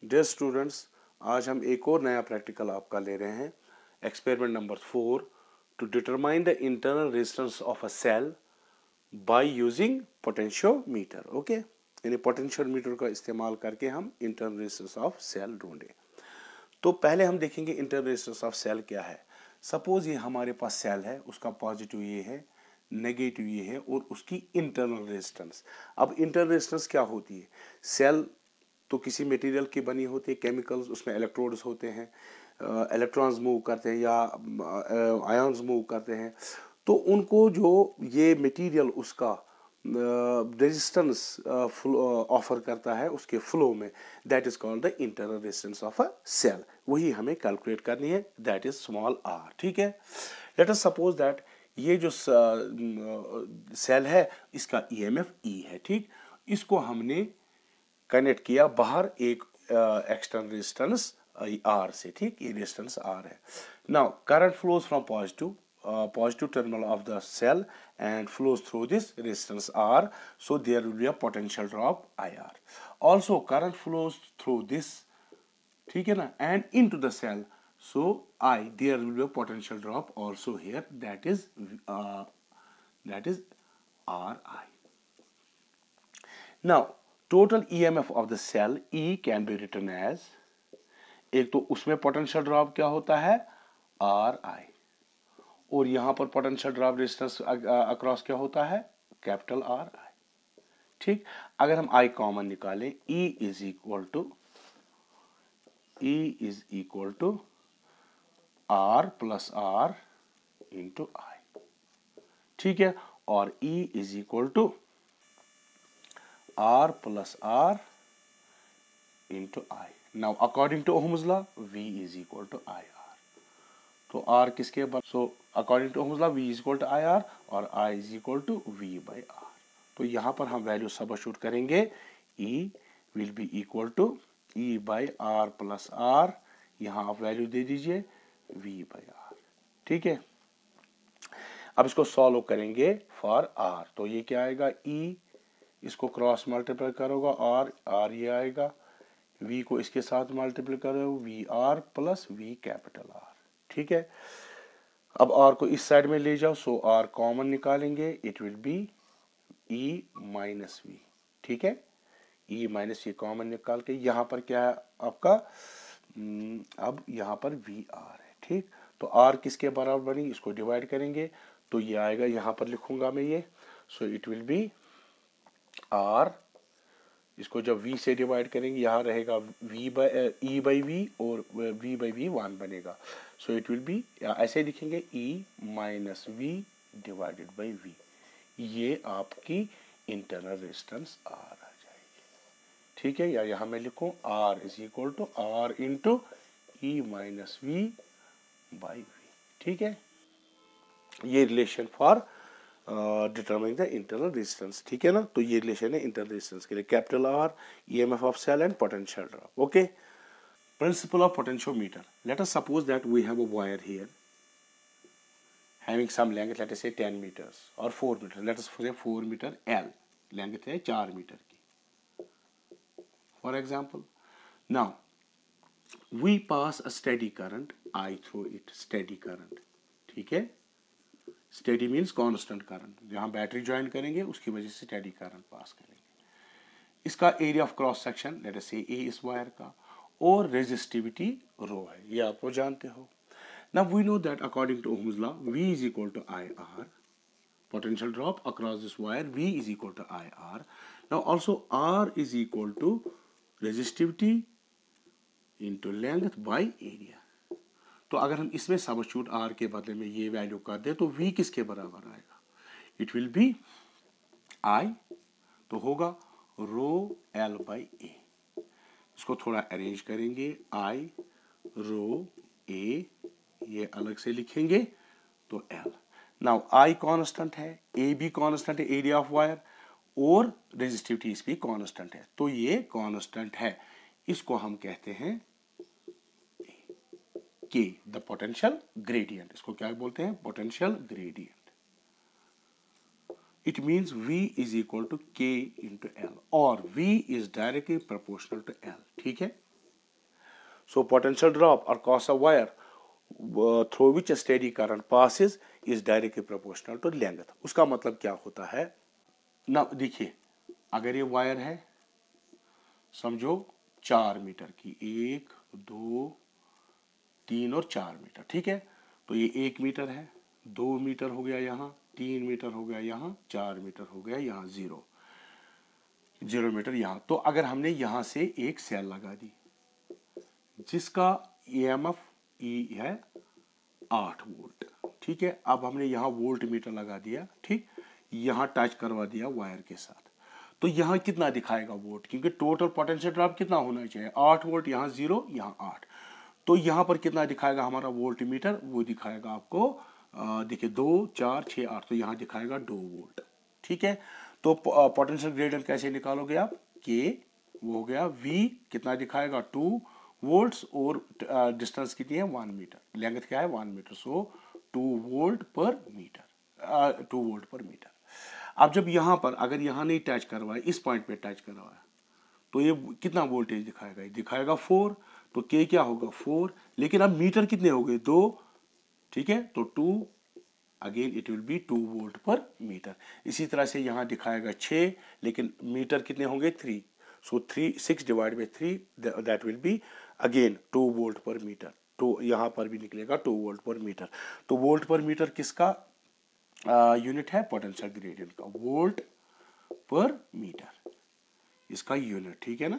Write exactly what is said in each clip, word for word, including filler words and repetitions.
Dear students, आज हम एक और नया प्रैक्टिकल आपका ले रहे हैं। Experiment number four, to determine the internal resistance of a cell by using potentiometer. Okay, यानी पोटेंशियोमीटर का इस्तेमाल करके हम इंटरनल रेजिस्टेंस ऑफ सेल ढूंढें। तो पहले हम देखेंगे इंटरनल रेजिस्टेंस ऑफ सेल क्या है। सपोज ये हमारे पास सेल है, उसका पॉजिटिव ये है, नेगेटिव ये है और उसकी इंटरनल रेजिस्टेंस। अब इंटरनल रेजिस्टेंस क्या होती है? सेल तो किसी मटेरियल की बनी होती है, केमिकल्स, उसमें इलेक्ट्रोड्स होते हैं, इलेक्ट्रॉन्स मूव करते हैं या आयन्स मूव करते हैं। तो उनको जो ये मटेरियल उसका रेजिस्टेंस ऑफर करता है उसके फ्लो में, that is called the internal resistance of a cell. वही हमें कैलकुलेट करनी है, दैट इज स्मॉल आर। ठीक है, लेट अस सपोज दैट ये जो सेल है इसका ईएमएफ ई है। ठीक, इसको हमने कनेक्ट किया बाहर एक एक्सटर्नल रेजिस्टेंस आर से। ठीक, ये रेजिस्टेंस आर है। Now current flows from positive positive terminal of the cell and flows through this resistance R, so there will be a potential drop I R. Also current flows through this, ठीक है ना, and into the cell, so I there will be a potential drop also here, that is uh, that is R I. Now total E M F of the cell E can be written as, एक तो उसमें potential drop क्या होता है are आई, और यहां पर potential drop resistance across क्या होता है कैपिटल आर आई। ठीक, अगर हम आई कॉमन निकालें, E is equal to E is equal to R plus R into I. ठीक है, और E is equal to R plus R into I. Now according to Ohm's law V is equal to I R. तो R किसके बराबर? So according to Ohm's law V is equal to I R और I is equal to V by R. तो यहां पर हम value substitute करेंगे, E will be equal to E by R plus R, यहां आप वैल्यू दे दीजिए V by are. ठीक है, अब इसको सॉल्व करेंगे फॉर R। तो ये क्या आएगा, E इसको क्रॉस मल्टीप्लाई करोगा और R ये आएगा, V को इसके साथ मल्टीप्लाई करो V R plus V capital R। ठीक है, अब R को इस साइड में ले जाओ, सो R कॉमन निकालेंगे, it will be E minus V. ठीक है, E माइनस ये कॉमन निकाल के यहां पर क्या है आपका, अब यहां पर वी आर है। ठीक, तो R किसके बराबर बनी, इसको डिवाइड करेंगे तो ये आएगा, यहां पर लिखूंगा मैं ये, so it will be R, इसको जब V से डिवाइड करेंगे यहाँ रहेगा V by E by V और V बाई वी वन बनेगा। सो इट विल बी, ऐसे लिखेंगे E minus V divided by V। ये आपकी इंटरनल रेजिस्टेंस R आ जाएगी। ठीक है, या यहाँ मैं लिखूँ R is equal to R into E minus V by V. ठीक है, ये relation for determine the internal resistance. ठीक है ना, तो ये रिलेशन है इंटरनल रेजिस्टेंस के लिए, capital R, EMF of cell and potential drop. Okay, principle of potentiometer. Let us suppose that we have a wire here having some length, let us say ten meters or four meters, let us say four meter L, length है चार metre की for example. Now we pass a steady current I through it, steady current। ठीक है, steady means constant current, जहां battery join करेंगे उसकी वजह से स्टेडी करंट पास करेंगे। इसका area of cross section let us say A इस वायर का, और रेजिस्टिविटी रो है, ये आप लोग जानते हो। Now we know that according to Ohm's law V is equal to I R, potential drop across this wire V is equal to I R. Now also R is equal to resistivity into length by area. तो अगर हम इसमें substitute R के बदले में ये value कर दे तो V किसके बराबर आएगा, इट विल बी I, तो होगा रो L बाई ए। इसको थोड़ा अरेंज करेंगे, I रो A, ये अलग से लिखेंगे तो L। नाउ I कांस्टेंट है, A भी कांस्टेंट है, एरिया ऑफ वायर, और रेजिस्टिविटी इस भी कांस्टेंट है, तो ये कांस्टेंट है, इसको हम कहते हैं K, द पोटेंशियल ग्रेडियंट। इसको क्या बोलते हैं, potential gradient. It means V is equal to K into L, और V is directly proportional to L। ठीक है, So potential drop or cost of wire uh, through which a steady current passes is directly proportional to length. उसका मतलब क्या होता है ना, देखिए अगर ये वायर है समझो चार मीटर की, एक दो तीन और चार मीटर, ठीक है, तो ये एक मीटर है, दो मीटर हो गया यहाँ, तीन मीटर हो गया यहाँ, चार मीटर हो गया यहाँ, जीरो जीरो मीटर यहाँ। तो अगर हमने यहाँ से एक सेल लगा दी जिसका ईएमएफ ई है आठ वोल्ट, ठीक है, अब हमने यहाँ वोल्ट मीटर लगा दिया, ठीक, यहाँ टच करवा दिया वायर के साथ, तो यहाँ कितना दिखाएगा वोल्ट, क्योंकि टोटल पोटेंशियल ड्रॉप कितना होना चाहिए, आठ वोल्ट, यहाँ जीरो यहाँ आठ, तो यहाँ पर कितना दिखाएगा हमारा वोल्ट मीटर, वो दिखाएगा आपको देखिए दो चार छः आठ, तो यहाँ दिखाएगा दो वोल्ट, ठीक है। तो पोटेंशियल ग्रेडियंट कैसे निकालोगे आप, के वो हो गया वी कितना दिखाएगा टू वोल्ट्स और डिस्टेंस कितनी है वन मीटर, लेंथ क्या है one metre, so two volt per metre, two volt per metre. अब जब यहाँ पर अगर यहाँ नहीं टच करवाए, इस पॉइंट पे टच करवाया, तो ये कितना वोल्टेज दिखाएगा, ये दिखाएगा फोर, तो के क्या होगा फोर, लेकिन अब मीटर कितने हो गए दो, ठीक है, तो two again it will be two volt per metre. इसी तरह से यहाँ दिखाएगा छः, लेकिन मीटर कितने होंगे three, so three six divide by three that will be again two volt per metre, तो यहाँ पर भी निकलेगा टू वोल्ट पर मीटर। तो वोल्ट पर मीटर किसका यूनिट है, पोटेंशियल ग्रेडियंट का, वोल्ट पर मीटर इसका यूनिट, ठीक है ना,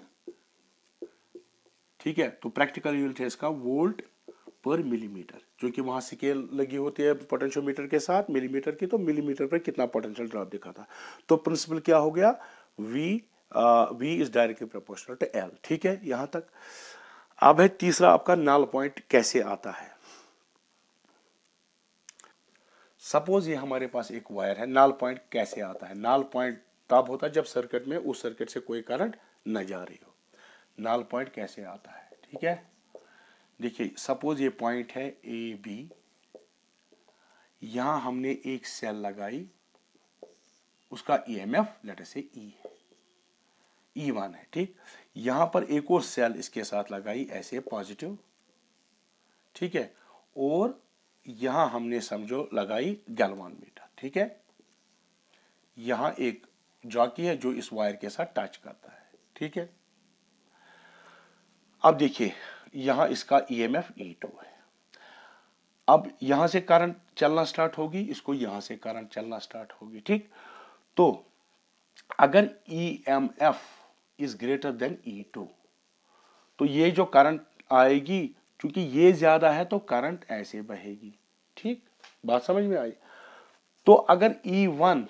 ठीक है। तो प्रैक्टिकल यूनिट है इसका वोल्ट पर मिलीमीटर, जो कि वहां स्केल लगी होती है पोटेंशियोमीटर के साथ मिलीमीटर की, तो मिलीमीटर पर कितना पोटेंशियल ड्रॉप दिखा था। तो प्रिंसिपल क्या हो गया, V V is directly proportional to L, ठीक है यहां तक। अब है तीसरा आपका नल पॉइंट कैसे आता है। सपोज ये हमारे पास एक वायर है, नल पॉइंट कैसे आता है, नल पॉइंट तब होता है जब सर्किट में उस सर्किट से कोई करंट न जा रही हो। नल पॉइंट कैसे आता है, ठीक है, देखिए सपोज ये पॉइंट है ए बी, यहां हमने एक सेल लगाई, उसका ईएमएफ लेट अस से ई है, ई वन है, ठीक, यहां पर एक और सेल इसके साथ लगाई ऐसे पॉजिटिव, ठीक है, और यहां हमने समझो लगाई गैल्वानोमीटर, ठीक है, यहां एक जॉकी है जो इस वायर के साथ टच करता है, ठीक है। अब देखिए यहां इसका ईएमएफ ई टू है, अब यहां से करंट चलना स्टार्ट होगी, इसको यहां से करंट चलना स्टार्ट होगी, ठीक। तो अगर EMF is greater than E two, तो ये जो करंट आएगी, क्योंकि ये ज्यादा है तो करंट ऐसे बहेगी, ठीक, बात समझ में आई। तो अगर E one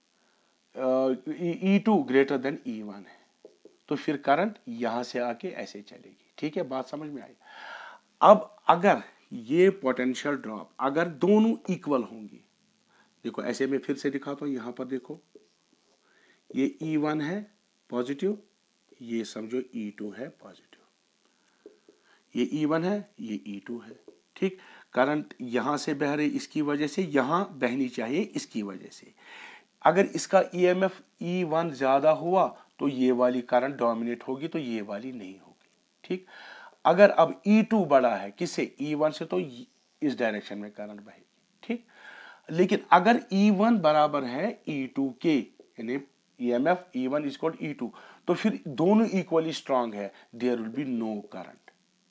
E two greater than E one है, तो फिर करंट यहां से आके ऐसे चलेगी, ठीक है, बात समझ में आई। अब अगर ये पोटेंशियल ड्रॉप अगर दोनों इक्वल होंगी, देखो ऐसे मैं फिर से दिखाता हूं, यहां पर देखो ये ई वन है पॉजिटिव, ये समझो ई टू है पॉजिटिव, ये ई वन है ये ई टू है, ठीक, करंट यहां से बह रही इसकी वजह से, यहां बहनी चाहिए इसकी वजह से। अगर इसका ईएमएफ ई वन ज्यादा हुआ तो ये वाली करंट डोमिनेट होगी, तो ये वाली नहीं होगी, ठीक। अगर अब ई टू बड़ा है किससे, ई वन से, तो इस डायरेक्शन में करंट बहेगी, ठीक। लेकिन अगर ई वन बराबर है ई टू के, यानी EMF E one is equal E two, तो फिर दोनों इक्वली स्ट्रांग है, there will be no current,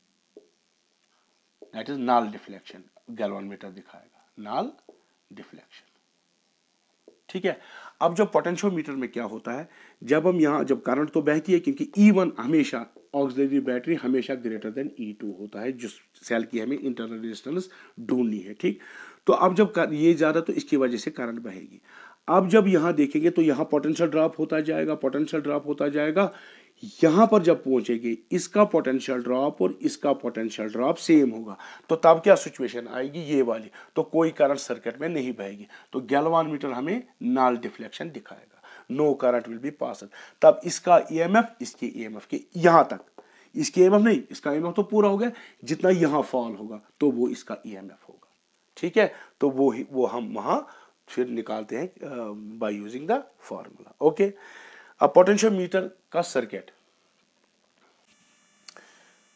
that is null deflection, galvanometer दिखाएगा नल डिफ्लेक्शन, ठीक है। अब जो पोटेंशियोमीटर में क्या होता है, जब हम यहां जब करंट तो बहती है, क्योंकि ई वन हमेशा ऑक्सिलरी बैटरी हमेशा ग्रेटर देन ई टू होता है, जिस सेल की हमें इंटरनल रेजिस्टेंस ढूंढनी है, ठीक। तो अब जब ये ज्यादा, तो इसकी वजह से करंट बहेगी। अब जब यहां देखेंगे तो यहां पोटेंशियल ड्रॉप होता जाएगा, पोटेंशियल ड्रॉप होता जाएगा, यहां पर जब पहुंचेगी इसका पोटेंशियल ड्रॉप और इसका पोटेंशियल ड्रॉप सेम होगा, तो तब क्या सिचुएशन आएगी, ये वाली, तो कोई करंट सर्किट में नहीं बहेगी, तो गैल्वानोमीटर हमें नल डिफ्लेक्शन दिखाएगा, no current will be pass. तब इसका ईएमएफ इसके ईएमएफ के यहां तक, इसके ईएमएफ नहीं, इसका ईएमएफ तो पूरा हो गया, जितना यहां फॉल होगा तो वो इसका ईएमएफ होगा, ठीक है। तो वो ही वो हम वहां फिर निकालते हैं by using the formula, okay. अब पोटेंशियोमीटर का सर्किट,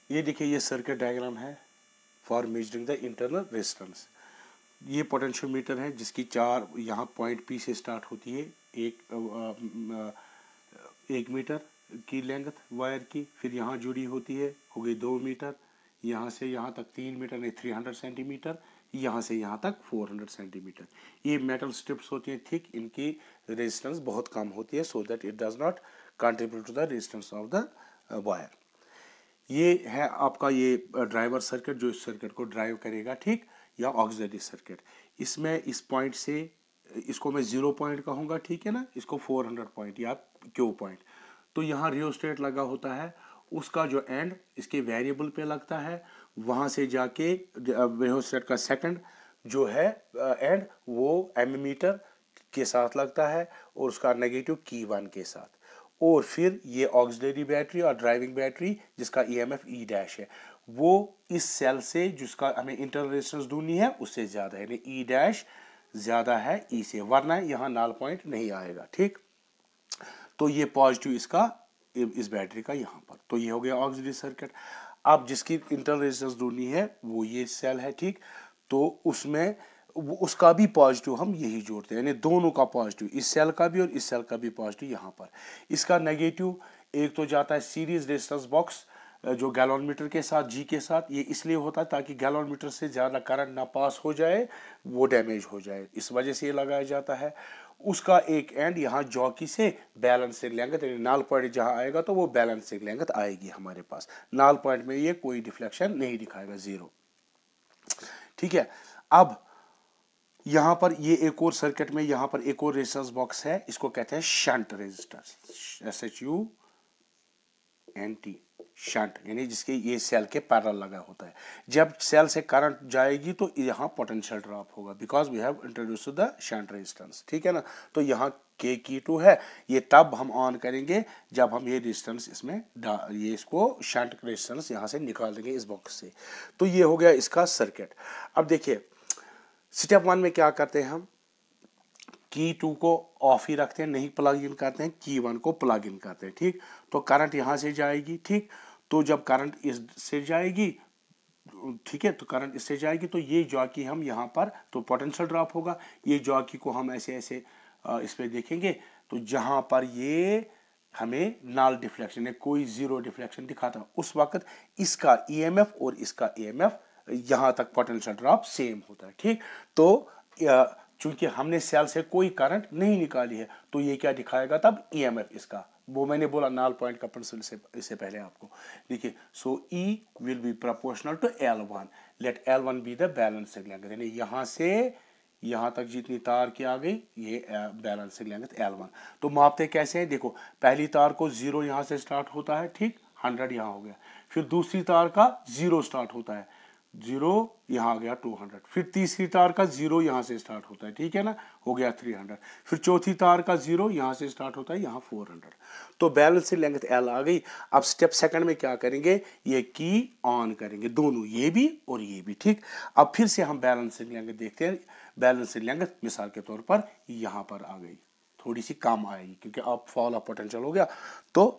ये देखिए ये सर्किट डायग्राम है for measuring the internal resistance. ये पोटेंशियोमीटर है जिसकी चार यहाँ पॉइंट पी से स्टार्ट होती है, एक आ, आ, एक मीटर की लेंथ वायर की, फिर यहाँ जुड़ी होती है, हो गई दो मीटर, यहाँ से यहाँ तक तीन मीटर नहीं थ्री हंड्रेड सेंटीमीटर, यहाँ से यहाँ तक फोर हंड्रेड सेंटीमीटर। ये मेटल स्ट्रिप्स होती हैं थिक, इनकी रेजिस्टेंस बहुत कम होती है, so that it does not contribute to the resistance of the wire. ये है आपका ये ड्राइवर सर्किट जो इस सर्किट को ड्राइव करेगा, ठीक, या ऑक्सिलरी सर्किट। इसमें इस पॉइंट से इसको मैं जीरो पॉइंट कहूँगा, ठीक है ना, इसको फोर हंड्रेड पॉइंट या क्यू पॉइंट। तो यहाँ रियोस्टेट लगा होता है, उसका जो एंड इसके वेरिएबल पे लगता है, वहाँ से जाके रियोस्टेट का सेकंड जो है एंड वो एमीमीटर के साथ लगता है और उसका नेगेटिव की वन के साथ। और फिर ये ऑक्सिलरी बैटरी और ड्राइविंग बैटरी जिसका ईएमएफ ई डैश है वो इस सेल से जिसका हमें इंटरनल रेजिस्टेंस ढूंढनी है उससे ज़्यादा है, यानी ई डैश ज़्यादा है ई से, वरना यहाँ नाल पॉइंट नहीं आएगा, ठीक। तो ये पॉजिटिव इसका इस बैटरी का यहाँ पर। तो ये हो गया ऑक्सिलरी सर्किट। अब जिसकी इंटरनल रेजिस्टेंस ढूंढनी है वो ये सेल है, ठीक। तो उसमें वो उसका भी पॉजिटिव हम यही जोड़ते हैं, यानी दोनों का पॉजिटिव, इस सेल का भी और इस सेल का भी पॉजिटिव यहाँ पर। इसका नेगेटिव एक तो जाता है सीरीज रेजिस्टेंस बॉक्स जो गैलोमीटर के साथ जी के साथ, ये इसलिए होता है ताकि गैलोमीटर से ज़्यादा करंट ना पास हो जाए, वो डैमेज हो जाए, इस वजह से ये लगाया जाता है। उसका एक एंड यहाँ जॉकी से बैलेंसिंग लेंथ, यानी नाल पॉइंट जहाँ आएगा तो वो बैलेंसिंग लेंथ आएगी हमारे पास। नाल पॉइंट में ये कोई डिफ्लेक्शन नहीं दिखाएगा, जीरो, ठीक है। अब यहाँ पर ये एक और सर्किट में यहाँ पर एक और रेजिस्टेंस बॉक्स है, इसको कहते हैं shunt resistor, S H U N T, shunt, यानी जिसके ये सेल के पैरेलल लगा होता है। जब सेल से करंट जाएगी तो यहाँ पोटेंशियल ड्रॉप होगा, because we have introduced the shunt resistance, ठीक है ना। तो यहाँ के की टू है, ये तब हम ऑन करेंगे जब हम ये रेजिस्टेंस इसमें ये इसको शंट रेजिस्टेंस यहाँ से निकाल देंगे इस बॉक्स से। तो ये हो गया इसका सर्किट। अब देखिए स्टेप वन में क्या करते हैं, हम की टू को ऑफ ही रखते हैं, नहीं प्लग इन करते हैं, की वन को प्लग इन करते हैं, ठीक। तो करंट यहाँ से जाएगी, ठीक। तो जब करंट इससे जाएगी, ठीक है, तो करंट इससे जाएगी तो ये जॉकी हम यहाँ पर, तो पोटेंशियल ड्रॉप होगा। ये जॉकी को हम ऐसे ऐसे इस पे देखेंगे तो जहाँ पर ये हमें नाल डिफ्लेक्शन है, कोई जीरो डिफ्लेक्शन दिखाता है, उस वक्त इसका ईएमएफ और इसका ईएमएफ यहाँ तक पोटेंशियल ड्रॉप सेम होता है, ठीक। तो चूंकि हमने सेल से कोई करंट नहीं निकाली है तो ये क्या दिखाएगा तब, ईएमएफ इसका, वो मैंने बोला नाल पॉइंट का प्रिंसिपल से इससे पहले आपको, देखिए। So E will be proportional to L one, let L one be the balancing length, यानी यहाँ से यहाँ तक जितनी तार की आ गई ये बैलेंसिंग लेंथ एल वन। तो मापते कैसे हैं, देखो पहली तार को जीरो यहाँ से स्टार्ट होता है, ठीक, हंड्रेड यहाँ हो गया। फिर दूसरी तार का जीरो स्टार्ट होता है, जीरो यहाँ आ गया टू हंड्रेड। फिर तीसरी तार का जीरो यहाँ से स्टार्ट होता है, ठीक है ना, हो गया थ्री हंड्रेड। फिर चौथी तार का जीरो यहाँ से स्टार्ट होता है, यहाँ फोर हंड्रेड। तो बैलेंसिंग लेंथ एल आ गई। अब स्टेप सेकंड में क्या करेंगे, ये की ऑन करेंगे, दोनों, ये भी और ये भी, ठीक। अब फिर से हम बैलेंसिंग लेंथ देखते हैं। बैलेंसिंग लेंथ मिसाल के तौर पर यहाँ पर आ गई, थोड़ी सी कम आएगी क्योंकि अब फॉल ऑफ पोटेंशियल हो गया, तो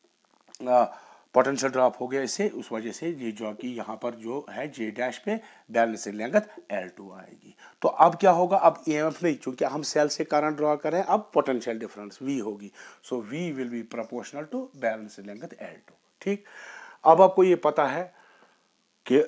आ, पोटेंशियल ड्रॉप हो गया इससे, उस वजह से ये जॉकी यहाँ पर जो है जे डैश पे बैलेंसिंग लेंथ एल टू आएगी। तो अब क्या होगा, अब ईएमएफ नहीं, चूंकि हम सेल से करंट ड्रॉ कर रहे हैं, अब पोटेंशियल डिफरेंस V होगी। So V will be proportional to balancing length L two, ठीक। अब आपको ये पता है कि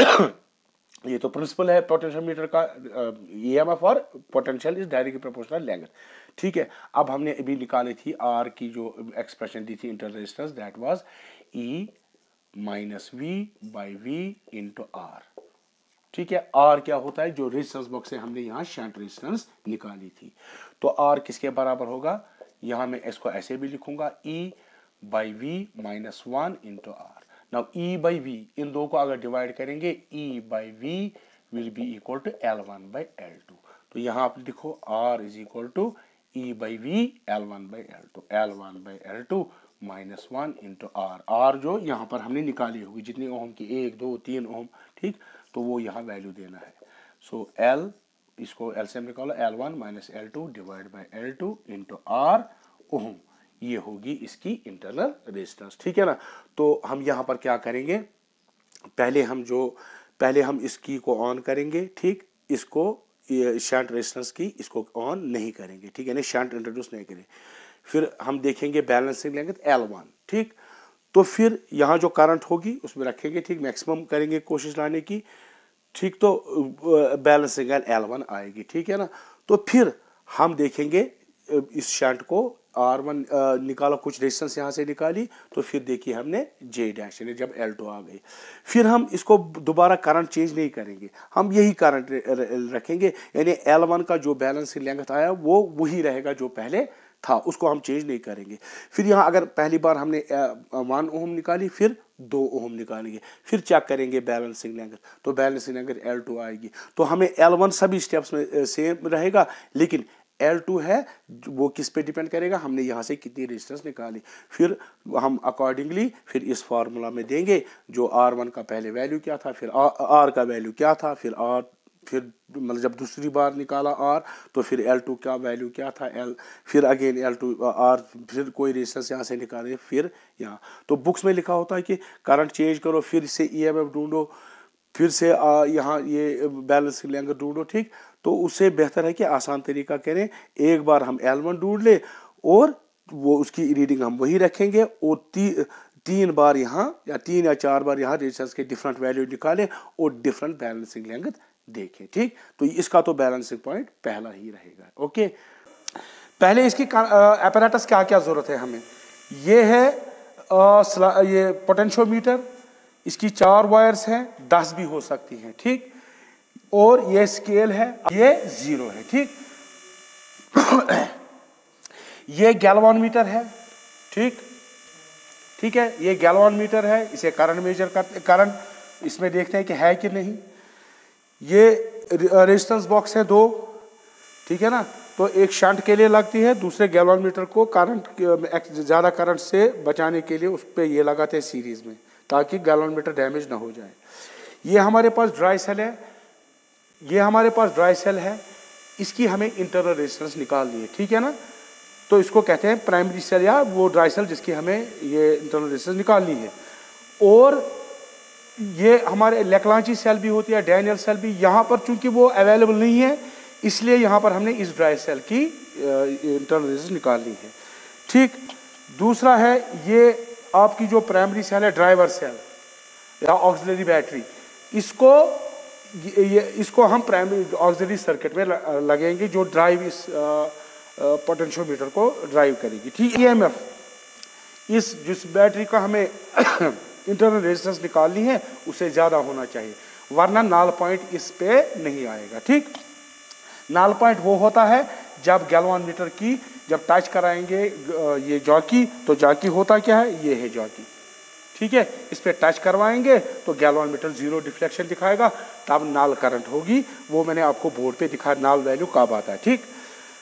ये तो प्रिंसिपल है पोटेंशियोमीटर का, ईएमएफ और potential is directly proportional length, ठीक है। अब हमने अभी निकाली थी आर की जो एक्सप्रेशन दी थी internal resistance, that was E minus V by V into R, ठीक है। आर क्या होता है, जो रेजिस्टेंस बॉक्स से हमने यहाँ शंट रेजिस्टेंस निकाली थी। तो आर किसके बराबर होगा, यहाँ मैं इसको ऐसे भी लिखूंगा, E by V minus one into R. Now E by V, इन दो को अगर डिवाइड करेंगे, E by V will be equal to L one by L two. तो यहाँ आप लिखो R is equal to E by V L one by L two, L one by L two minus one into R. R जो यहाँ पर हमने निकाली होगी, जितनी ओम की, एक दो तीन ओम, ठीक, तो वो यहाँ वैल्यू देना है। सो so, L, इसको L से निकालो, L one minus L two divide by L two into R ohm, ये होगी इसकी इंटरनल रेजिस्टेंस, ठीक है ना। तो हम यहाँ पर क्या करेंगे, पहले हम जो पहले हम इस की को ऑन करेंगे, ठीक, इसको ये शंट रेजिस्टेंस की इसको ऑन नहीं करेंगे, ठीक है, यानी शंट इंट्रोड्यूस नहीं करेंगे। फिर हम देखेंगे बैलेंसिंग लेंगे एल वन, ठीक, तो फिर यहाँ जो करंट होगी उसमें रखेंगे, ठीक, मैक्सिमम करेंगे कोशिश लाने की, ठीक, तो बैलेंसिंग एल वन आएगी, ठीक है ना। तो फिर हम देखेंगे इस शंट को आर वन निकाला, कुछ रेजिस्टेंस यहाँ से निकाली, तो फिर देखिए हमने जे डैश यानी जब एल टू आ गई, फिर हम इसको दोबारा करंट चेंज नहीं करेंगे, हम यही करंट रखेंगे, यानी एल वन का जो बैलेंसिंग लेंथ आया वो वही रहेगा जो पहले था, उसको हम चेंज नहीं करेंगे। फिर यहाँ अगर पहली बार हमने वन ओम निकाली, फिर दो ओम निकालेंगे, फिर चेक करेंगे बैलेंसिंग लेंथ, तो बैलेंसिंग लेंथ एल टू आएगी। तो हमें एल वन सभी स्टेप्स में सेम रहेगा, लेकिन एल टू है वो किस पे डिपेंड करेगा, हमने यहाँ से कितनी रेजिस्टेंस निकाली, फिर हम अकॉर्डिंगली फिर इस फार्मूला में देंगे जो आर वन का पहले वैल्यू क्या था, फिर आर का वैल्यू क्या था, फिर आर फिर मतलब जब दूसरी बार निकाला आर तो फिर एल टू का वैल्यू क्या था, एल फिर अगेन एल टू आर, फिर कोई रेजिस्टेंस यहाँ से निकाले, फिर यहाँ। तो बुक्स में लिखा होता है कि करंट चेंज करो, फिर से ई एम एफ ढूंढो, फिर से यहाँ ये बैलेंसिंग लेंगे ढूंढो, ठीक, तो उससे बेहतर है कि आसान तरीका करें, एक बार हम एल वन ढूंढ ले और वो उसकी रीडिंग हम वही रखेंगे और ती, तीन बार यहाँ या तीन या चार बार यहाँ रेजिस्टेंस के डिफरेंट वैल्यू निकालें और डिफरेंट बैलेंसिंग लेंथ देखें, ठीक। तो इसका तो बैलेंसिंग पॉइंट पहला ही रहेगा। ओके, पहले इसकी apparatus क्या क्या जरूरत है हमें, ये है आ, ये पोटेंशियोमीटर, इसकी चार वायर्स हैं, दस भी हो सकती हैं, ठीक, और ये स्केल है, ये जीरो है, ठीक ये गैल्वानोमीटर है, ठीक ठीक है, ये गैल्वानोमीटर है, इसे करंट मेजर करते, करंट इसमें देखते हैं कि है कि नहीं। ये रेजिस्टेंस बॉक्स है दो, ठीक है ना, तो एक शंट के लिए लगती है, दूसरे गैल्वानोमीटर को करंट ज़्यादा करंट से बचाने के लिए उस पर ये लगाते हैं सीरीज में, ताकि गैल्वानोमीटर डैमेज ना हो जाए। ये हमारे पास ड्राई सेल है, ये हमारे पास ड्राई सेल है, इसकी हमें इंटरनल रेजिस्टेंस निकालनी है, ठीक है ना, तो इसको कहते हैं प्राइमरी सेल या वो ड्राई सेल जिसकी हमें ये इंटरनल रेजिस्टेंस निकालनी है। और ये हमारे लेक्लांची सेल भी होती है, डैनियल सेल भी, यहाँ पर चूंकि वो अवेलेबल नहीं है इसलिए यहाँ पर हमने इस ड्राई सेल की इंटरनल रेजिस्टेंस निकालनी है, ठीक। दूसरा है ये आपकी जो प्राइमरी सेल है, ड्राइवर सेल या ऑक्सिलरी बैटरी, इसको ये इसको हम प्राइमरी ऑक्सिलरी सर्किट में लगेंगे जो ड्राइव इस पोटेंशियोमीटर को ड्राइव करेगी, ठीक। ई एम एफ, इस जिस बैटरी का हमें इंटरनल रेजिस्टेंस निकालनी है उसे ज़्यादा होना चाहिए, वरना नाल पॉइंट इस पे नहीं आएगा, ठीक। नाल पॉइंट वो होता है जब गैल्वानोमीटर की जब टच कराएंगे ये जॉकी, तो जॉकी होता क्या है, ये है जॉकी, ठीक है, इस पे टच करवाएंगे तो गैल्वानोमीटर जीरो डिफ्लेक्शन दिखाएगा, तब नाल करंट होगी, वो मैंने आपको बोर्ड पे दिखा नाल वैल्यू कब आता है, ठीक।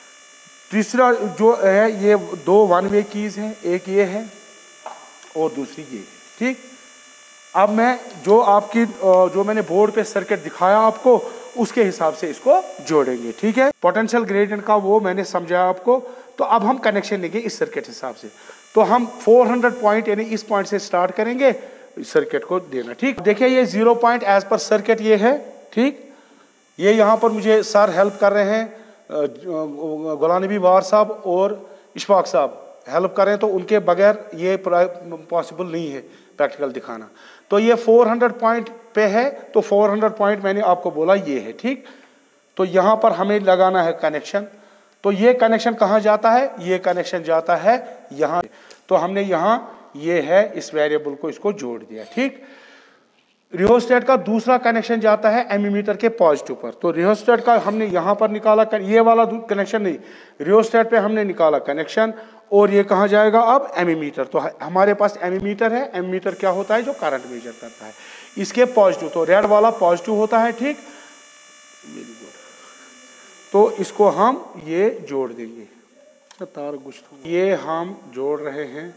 तीसरा जो है ये दो वन वे कीज हैं, एक ये है और दूसरी ये है, ठीक। अब मैं जो आपकी जो मैंने बोर्ड पे सर्किट दिखाया आपको उसके हिसाब से इसको जोड़ेंगे, ठीक है। पोटेंशियल ग्रेडियंट का वो मैंने समझाया आपको, तो अब हम कनेक्शन लेंगे इस सर्किट हिसाब से, तो हम चार सौ पॉइंट यानी इस पॉइंट से स्टार्ट करेंगे सर्किट को देना, ठीक। देखिए ये जीरो पॉइंट एज पर सर्किट ये है, ठीक। ये यहाँ पर मुझे सर हेल्प कर रहे हैं, गुलाम नबी वार साहब और इशफाक साहब हेल्प कर रहे हैं, तो उनके बगैर ये पॉसिबल नहीं है प्रैक्टिकल दिखाना। तो ये चार सौ पॉइंट पे है, तो चार सौ पॉइंट मैंने आपको बोला ये है, ठीक। तो यहाँ पर हमें लगाना है कनेक्शन, तो ये कनेक्शन कहाँ जाता है, ये कनेक्शन जाता है यहाँ, तो हमने यहाँ ये है इस वेरिएबल को इसको जोड़ दिया, ठीक। रियोस्टेट का दूसरा कनेक्शन जाता है एमीमीटर के पॉजिटिव पर, तो रियोस्टेट का हमने यहाँ पर निकाला, ये वाला कनेक्शन नहीं, रियोस्टेट पे हमने निकाला कनेक्शन, और ये कहाँ जाएगा अब एमीमीटर, तो हमारे पास एमीमीटर है, एमीमीटर क्या होता है जो करंट मेजर करता है, इसके पॉजिटिव, तो रेड वाला पॉजिटिव होता है, ठीक। तो इसको हम ये जोड़ देंगे, तार गुश्त ये हम जोड़ रहे हैं,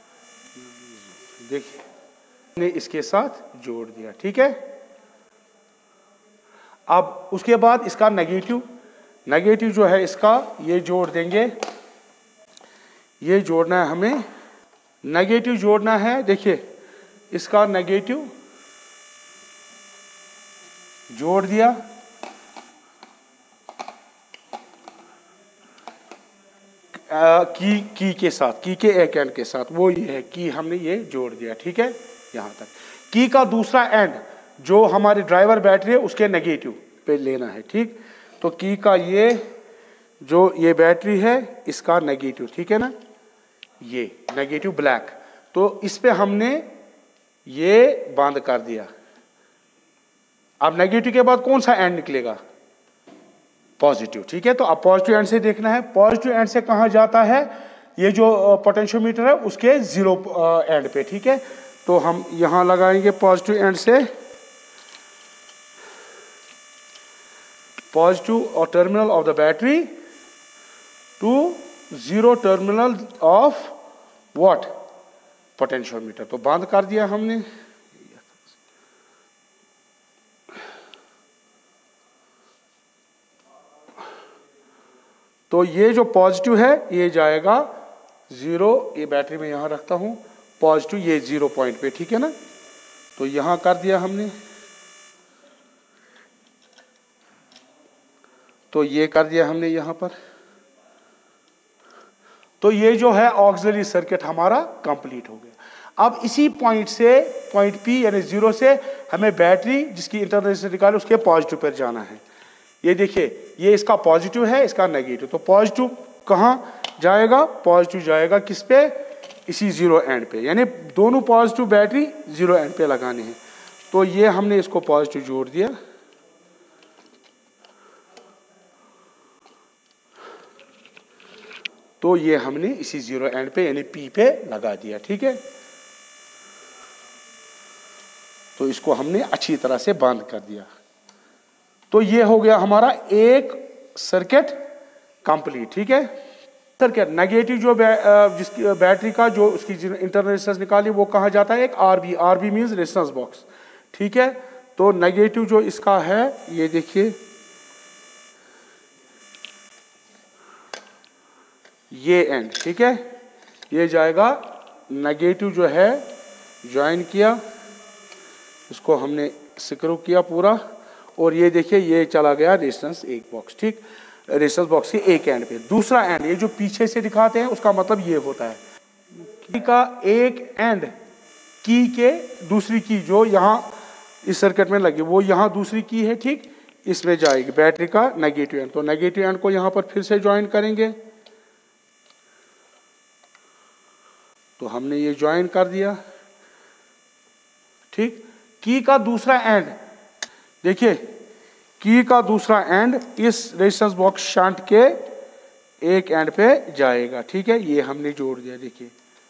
देखिए ने इसके साथ जोड़ दिया, ठीक है। अब उसके बाद इसका नेगेटिव, नेगेटिव जो है इसका ये जोड़ देंगे, ये जोड़ना है हमें, नेगेटिव जोड़ना है, देखिए इसका नेगेटिव जोड़ दिया, की की के साथ, की के एक एंड के साथ, वो ये है की हमने ये जोड़ दिया। ठीक है, यहाँ तक। की का दूसरा एंड जो हमारी ड्राइवर बैटरी है उसके नेगेटिव पे लेना है। ठीक, तो की का ये जो ये बैटरी है इसका नेगेटिव, ठीक है ना, ये नेगेटिव ब्लैक, तो इस पे हमने ये बंद कर दिया। अब नेगेटिव के बाद कौन सा एंड निकलेगा? पॉजिटिव। ठीक है, तो अब पॉजिटिव एंड से देखना है, पॉजिटिव एंड से कहाँ जाता है, ये जो पोटेंशियोमीटर है उसके जीरो एंड पे। ठीक है, तो हम यहां लगाएंगे पॉजिटिव एंड से, पॉजिटिव और terminal of the battery to zero terminal of what, potentiometer. तो बंद कर दिया हमने। तो ये जो पॉजिटिव है ये जाएगा जीरो, ये बैटरी में यहां रखता हूं, पॉजिटिव ये जीरो पॉइंट पे। ठीक है ना, तो यहां कर दिया हमने, तो ये कर दिया हमने यहां पर। तो ये जो है ऑक्सिलरी सर्किट हमारा कंप्लीट हो गया। अब इसी पॉइंट से, पॉइंट पी यानी जीरो से हमें बैटरी जिसकी इंटरनल रेजिस्टेंस निकाले उसके पॉजिटिव पर जाना है। ये देखिए, ये इसका पॉजिटिव है, इसका नेगेटिव, तो पॉजिटिव कहाँ जाएगा? पॉजिटिव जाएगा किस पे? इसी जीरो एंड पे, यानी दोनों पॉजिटिव बैटरी जीरो एंड पे लगाने हैं। तो ये हमने इसको पॉजिटिव जोड़ दिया, तो ये हमने इसी जीरो एंड पे यानी पी पे लगा दिया। ठीक है, तो इसको हमने अच्छी तरह से बंद कर दिया। तो ये हो गया हमारा एक सर्किट कंप्लीट। ठीक है, सर्किट नेगेटिव जो बै, जिसकी बैटरी का जो उसकी इंटरनल रेजिस्टेंस निकाली वो कहाँ जाता है? एक RB, RB means resistance box. ठीक है, तो नेगेटिव जो इसका है ये देखिए, ये एंड। ठीक है, ये जाएगा, नेगेटिव जो है ज्वाइन किया, इसको हमने स्क्रू किया पूरा, और ये देखिए ये चला गया रेजिस्टेंस एक बॉक्स। ठीक, रेजिस्टेंस बॉक्स के एक एंड पे। दूसरा एंड ये जो पीछे से दिखाते हैं उसका मतलब ये होता है की का एक एंड, की के दूसरी की जो यहाँ इस सर्किट में लगी वो यहाँ दूसरी की है। ठीक, इसमें जाएगी बैटरी का नेगेटिव एंड, तो नेगेटिव एंड को यहाँ पर फिर से ज्वाइन करेंगे, तो हमने ये ज्वाइन कर दिया। ठीक, की का दूसरा एंड देखिए, की का दूसरा एंड इस रेजिस्टेंस बॉक्स शंट के एक एंड पे जाएगा। ठीक है, ये हमने जोड़ दिया, देखिए।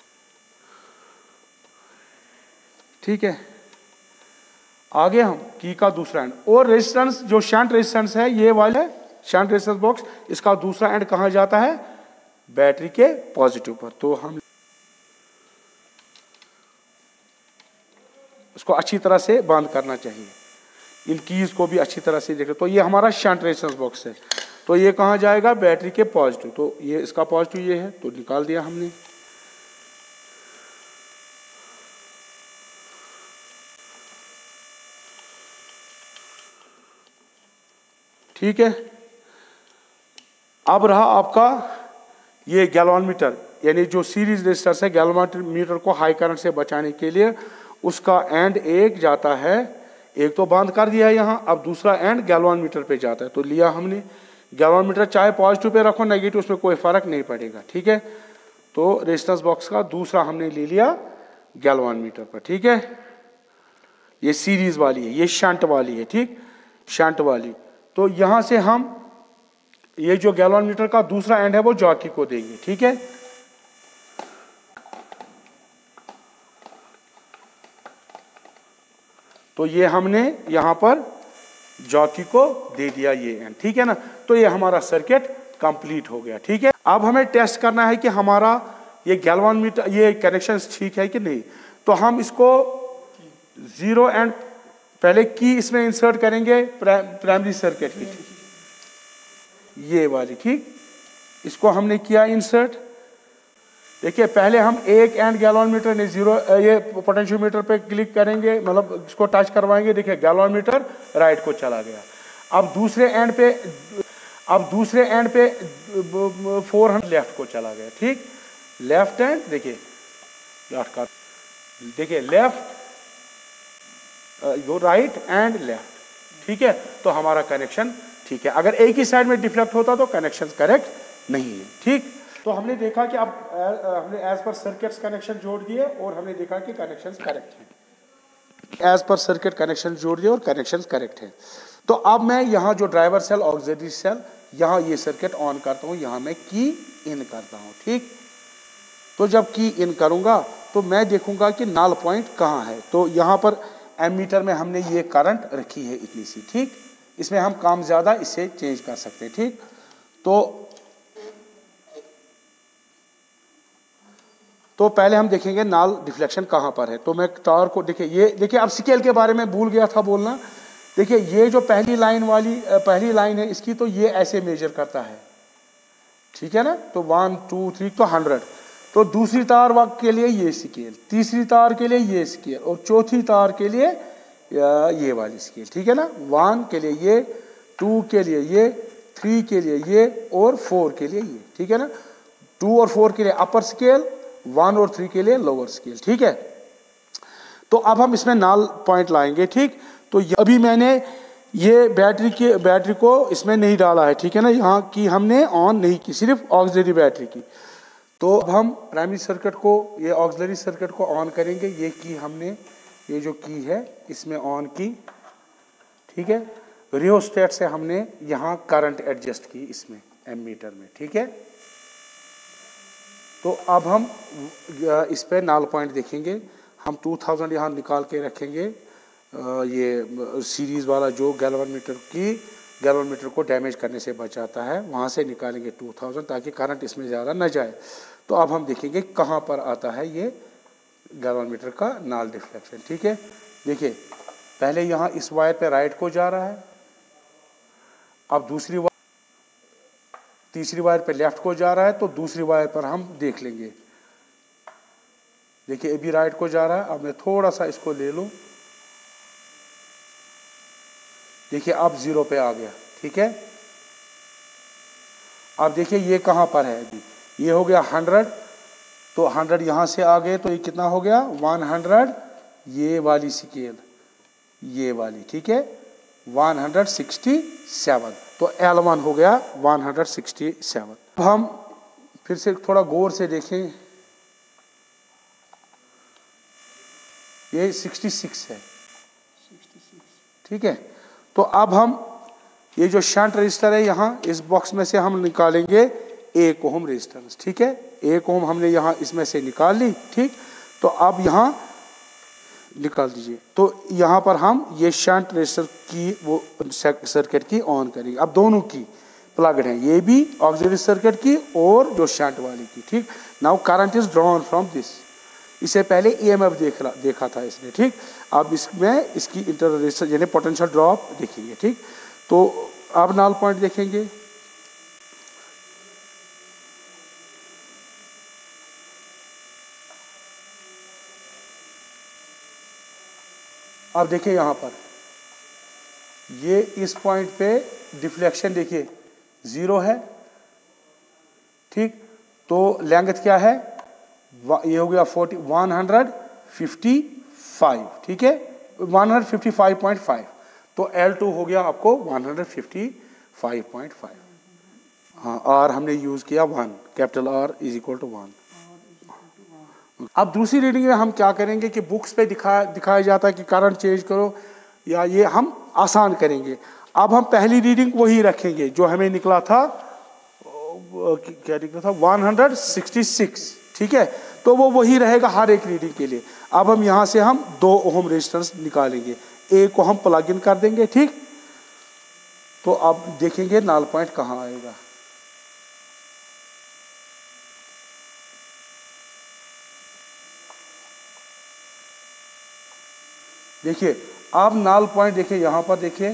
ठीक है, आगे हम की का दूसरा एंड, और रेजिस्टेंस जो शंट रेजिस्टेंस है ये वाला है शंट रेजिस्टेंस बॉक्स, इसका दूसरा एंड कहाँ जाता है? बैटरी के पॉजिटिव पर। तो हम इसको अच्छी तरह से बंद करना चाहिए, इन कीज को भी अच्छी तरह से देखें। तो ये हमारा शंट रेजिस्टेंस बॉक्स है, तो ये कहाँ जाएगा? बैटरी के पॉजिटिव, तो ये इसका पॉजिटिव ये है, तो निकाल दिया हमने। ठीक है, अब रहा आपका ये गैल्वानोमीटर, यानी जो सीरीज रेजिस्टर्स है, गैल्वानोमीटर को हाई करंट से बचाने के लिए उसका एंड एक जाता है, एक तो बंद कर दिया है यहाँ, अब दूसरा एंड गैल्वानोमीटर पे जाता है। तो लिया हमने गैल्वानोमीटर, चाहे पॉजिटिव पे रखो नेगेटिव, उसमें कोई फर्क नहीं पड़ेगा। ठीक है, तो रेजिस्टेंस बॉक्स का दूसरा हमने ले लिया गैल्वानोमीटर पर। ठीक है, ये सीरीज वाली है, ये शंट वाली है। ठीक, शंट वाली, तो यहां से हम ये जो गैल्वानोमीटर का दूसरा एंड है वो जॉकी को देंगे। ठीक है, तो ये हमने यहां पर जॉकी को दे दिया ये एंड। ठीक है ना, तो ये हमारा सर्किट कंप्लीट हो गया। ठीक है, अब हमें टेस्ट करना है कि हमारा ये गैल्वानोमीटर ये कनेक्शन ठीक है कि नहीं। तो हम इसको जीरो एंड पहले की इसमें इंसर्ट करेंगे प्राइमरी सर्किट की, ये वाली। ठीक, इसको हमने किया इंसर्ट, देखिए पहले हम एक एंड गैलोमीटर ने जीरो ये पोटेंशियोमीटर पे क्लिक करेंगे, मतलब इसको टच करवाएंगे। देखिए गैलोमीटर राइट को चला गया। अब दूसरे एंड पे अब दूसरे एंड पे फोर हंड्रेड लेफ्ट को चला गया। ठीक, लेफ्ट एंड देखिए का देखिए लेफ्ट वो राइट एंड लेफ्ट। ठीक है, तो हमारा कनेक्शन ठीक है। अगर एक ही साइड में डिफ्लेक्ट होता तो कनेक्शन करेक्ट नहीं है। ठीक, तो हमने देखा कि अब हमने एज पर सर्किट्स कनेक्शन जोड़ दिए और हमने देखा कि कनेक्शंस करेक्ट हैं। एज पर सर्किट कनेक्शन जोड़ दिए और कनेक्शंस करेक्ट हैं। तो अब मैं यहाँ जो ड्राइवर सेल ऑक्सिलरी सेल यहाँ ये सर्किट ऑन करता हूँ, यहाँ मैं की इन करता हूँ। ठीक, तो जब की इन करूँगा तो मैं देखूँगा कि नल पॉइंट कहाँ है। तो यहाँ पर एमीटर में हमने ये करंट रखी है इतनी सी। ठीक, इसमें हम काम ज़्यादा इससे चेंज कर सकते हैं। ठीक, तो तो पहले हम देखेंगे नल डिफ्लेक्शन कहाँ पर है। तो मैं टावर को देखिए, ये देखिए अब स्केल के बारे में भूल गया था बोलना। देखिए ये जो पहली लाइन वाली पहली लाइन है इसकी, तो ये ऐसे मेजर करता है। ठीक है ना, तो वन टू थ्री तो हंड्रेड। तो दूसरी तार के लिए ये स्केल, तीसरी तार के लिए ये स्केल और चौथी तार के लिए ये वाली स्केल। ठीक है ना, वन के लिए ये, टू के लिए ये, थ्री के लिए ये और फोर के लिए ये। ठीक है ना, टू और फोर के लिए अपर स्केल, वन और थ्री के लिए लोअर स्केल। ठीक है, तो अब हम इसमें नल पॉइंट लाएंगे। ठीक, तो अभी मैंने ये बैटरी के बैटरी को इसमें नहीं डाला है। ठीक है ना, यहाँ की हमने ऑन नहीं की, सिर्फ ऑक्सिलरी बैटरी की। तो अब हम प्राइमरी सर्किट को, ये ऑक्सिलरी सर्किट को ऑन करेंगे। ये की हमने, ये जो की है इसमें ऑन की। ठीक है, रियोस्टेट से हमने यहाँ करंट एडजस्ट की इसमें एमीटर में। ठीक है, तो अब हम इस पे नल पॉइंट देखेंगे। हम टू थाउज़ेंड यहाँ निकाल के रखेंगे। ये सीरीज़ वाला जो गैल्वेनोमीटर की गैल्वेनोमीटर को डैमेज करने से बचाता है, वहाँ से निकालेंगे टू थाउज़ेंड ताकि करंट इसमें ज़्यादा न जाए। तो अब हम देखेंगे कहाँ पर आता है ये गैल्वेनोमीटर का नल डिफ्लेक्शन। ठीक है, देखिए पहले यहाँ इस वायर पे राइट को जा रहा है, अब दूसरी वायर तीसरी वायर पे लेफ्ट को जा रहा है, तो दूसरी वायर पर हम देख लेंगे। देखिए अभी राइट को जा रहा है, अब मैं थोड़ा सा इसको ले लूं। देखिए अब जीरो पे आ गया। ठीक है, अब देखिए ये कहां पर है, अभी ये हो गया हंड्रेड। तो हंड्रेड यहां से आ गए तो ये कितना हो गया वन हंड्रेड, ये वाली स्केल ये वाली। ठीक है, वन हंड्रेड सिक्सटी सेवन, तो एल वन हो गया वन हंड्रेड सिक्सटी सेवन। अब हम फिर से थोड़ा गौर से देखें, ये सिक्सटी सिक्स है। ठीक है, तो अब हम ये जो शंट रजिस्टर है यहाँ इस बॉक्स में से हम निकालेंगे एक ओम रेजिस्टेंस। ठीक है, एक ओम हमने यहाँ इसमें से निकाल ली। ठीक, तो अब यहाँ निकाल दीजिए। तो यहाँ पर हम ये शंट रेजिस्टर की वो सर्किट की ऑन करेंगे। अब दोनों की प्लग्ड हैं, ये भी ऑक्सिलरी सर्किट की और जो शंट वाली की। ठीक, now current is drawn from this. इससे पहले ईएमएफ देख देखा था इसने। ठीक, अब इसमें इसकी इंटर रेजिस्टेंस यानी पोटेंशियल ड्रॉप देखेंगे। ठीक, तो अब नल पॉइंट देखेंगे। अब देखिए यहाँ पर ये इस पॉइंट पे डिफ्लेक्शन देखिए जीरो है। ठीक, तो लेंथ क्या है, ये हो गया forty one hundred fifty five. ठीक है, one hundred fifty five point five. तो एल टू हो गया आपको one hundred fifty five point five. हाँ, आर हमने यूज किया one, capital R is equal to one. अब दूसरी रीडिंग में हम क्या करेंगे कि बुक्स पे दिखा दिखाया जाता है कि करंट चेंज करो, या ये हम आसान करेंगे। अब हम पहली रीडिंग वही रखेंगे जो हमें निकला था, क्या निकला था वन हंड्रेड सिक्सटी सिक्स। ठीक है, तो वो वही रहेगा हर एक रीडिंग के लिए। अब हम यहाँ से हम दो ओम रेजिस्टेंस निकालेंगे, एक को हम प्लग इन कर देंगे। ठीक, तो अब देखेंगे नल पॉइंट कहाँ आएगा। देखिए अब नल पॉइंट देखिए यहां पर देखिए,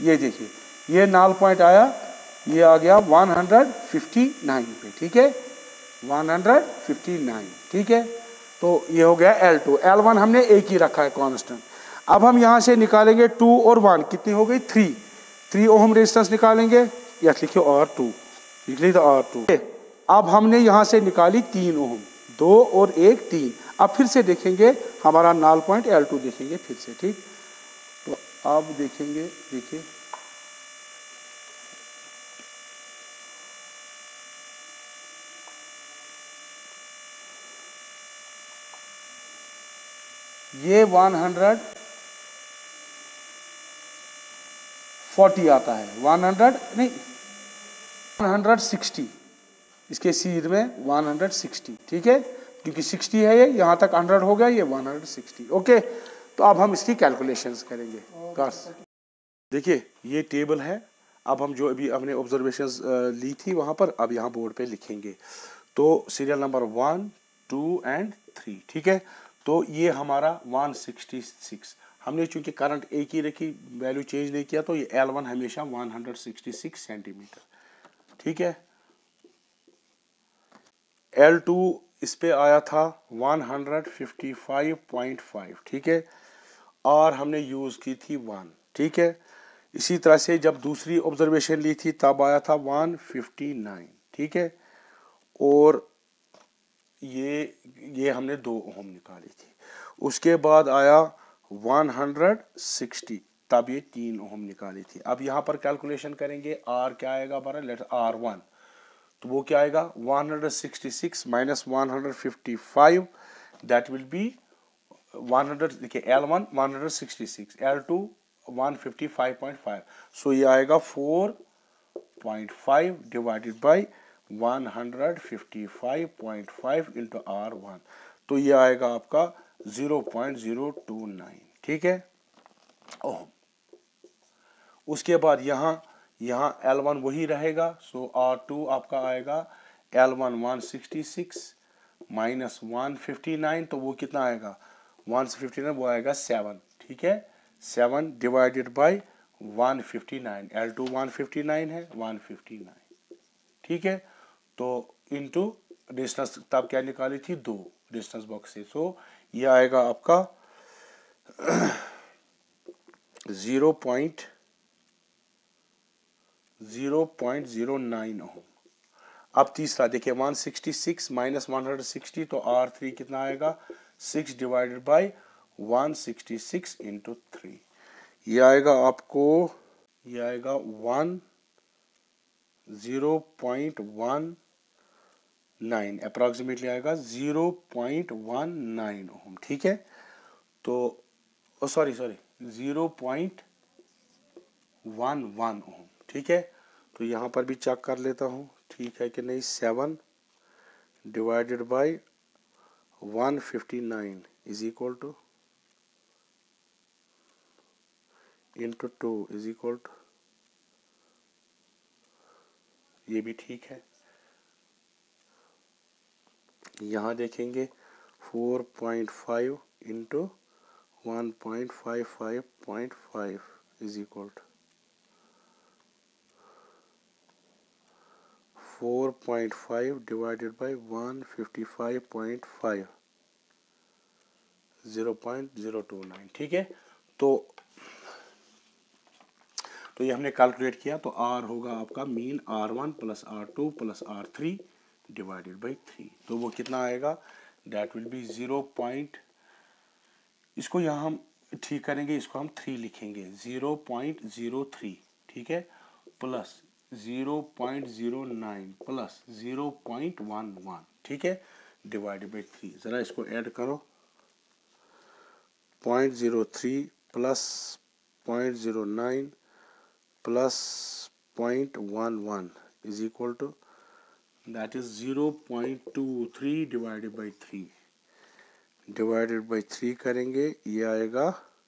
ये देखिए ये नाल पॉइंट आया, ये आ गया वन हंड्रेड फिफ्टी नाइन पे, ठीक है, वन हंड्रेड फिफ्टी नाइन, ठीक है। तो ये हो गया एल टू। एल वन हमने एक ही रखा है कांस्टेंट। अब हम यहाँ से निकालेंगे टू और वन, कितनी हो गई थ्री, थ्री ओम रेजिस्टेंस निकालेंगे, या लिखिए आर टू, लिख लीजिए आर टू। अब हमने यहाँ से निकाली तीन ओम, दो और एक तीन। अब फिर से देखेंगे हमारा नाल पॉइंट एल टू देखेंगे फिर से, ठीक। तो अब देखेंगे, देखिए ये वन हंड्रेड फोर्टी आता है, वन हंड्रेड नहीं वन हंड्रेड सिक्सटी, इसके सीध में वन हंड्रेड सिक्सटी, ठीक है, क्योंकि सिक्सटी है ये, यहाँ तक हंड्रेड हो गया, ये वन हंड्रेड सिक्सटी, ओके। तो अब हम इसकी कैलकुलेशंस करेंगे। बस देखिए ये टेबल है, अब हम जो अभी हमने ऑब्जर्वेशंस ली थी वहाँ पर, अब यहाँ बोर्ड पे लिखेंगे। तो serial number one two and three, ठीक है। तो ये हमारा वन सिक्सटी सिक्स, हमने चूंकि करंट एक ही रखी, वैल्यू चेंज नहीं किया, तो ये एल वन हमेशा वन सिक्सटी सिक्स सेंटीमीटर, ठीक है। एल टू इस पे आया था one fifty five point five, ठीक है, और हमने यूज की थी वन, ठीक है। इसी तरह से जब दूसरी ऑब्जर्वेशन ली थी तब आया था वन फिफ्टी नाइन, ठीक है, और ये ये हमने दो ओम निकाली थी। उसके बाद आया वन सिक्सटी, तब ये तीन ओम निकाली थी। अब यहाँ पर कैलकुलेशन करेंगे, आर क्या आएगा हमारा, लेट आर वन, तो वो क्या आएगा one sixty six minus one fifty five, that will be one hundred, देखिए L one one sixty six, L two one fifty five point five, so ये आएगा four point five divided by one fifty five point five into R one, तो ये आएगा आपका zero point zero two nine, ठीक है, ओम। उसके बाद यहाँ यहाँ एल वन वही रहेगा, सो आर टू आपका आएगा L one one sixty six minus one fifty nine, तो वो कितना आएगा वन फिफ्टी नाइन, वो आएगा सेवन, ठीक है, seven divided by one fifty nine, L two one fifty nine है, वन फिफ्टी नाइन, ठीक है। तो इनटू डिस्टेंस तब क्या निकाली थी, दो डिस्टेंस बॉक्स से, सो ये आएगा आपका zero point zero point zero nine ohm. अब तीसरा देखिए one sixty six minus one sixty, तो आर थ्री कितना आएगा six divided by one sixty six into three, ये आएगा आपको, ये आएगा one zero point one nine, approximately आएगा zero point one nine ohm, ठीक है। तो sorry sorry zero point one one ohm, ठीक है। तो यहाँ पर भी चेक कर लेता हूँ ठीक है कि नहीं, seven divided by one fifty nine is equal to into two is equal to, ये भी ठीक है। यहाँ देखेंगे four point five into one point five five point five is equal to four point five divided by one fifty five point five, zero point zero two nine, ठीक है। तो तो ये हमने कैलकुलेट किया, तो आर होगा आपका mean R one plus R two plus R three divided by three, तो वो कितना आएगा, that will be zero point, इसको यहाँ हम ठीक करेंगे, इसको हम थ्री लिखेंगे, ज़ीरो पॉइंट ज़ीरो थ्री, ठीक है, plus zero point zero nine plus zero point one one, ठीक है, डिवाइडेड बाई थ्री। ज़रा इसको ऐड करो, point zero three plus point zero nine plus point one one is equal to, that is zero point two three divided by three, divided by three करेंगे, ये आएगा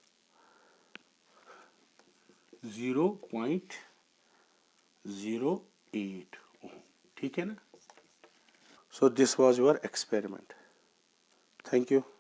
zero point zero eight, ठीक है ना। So this was your experiment, thank you.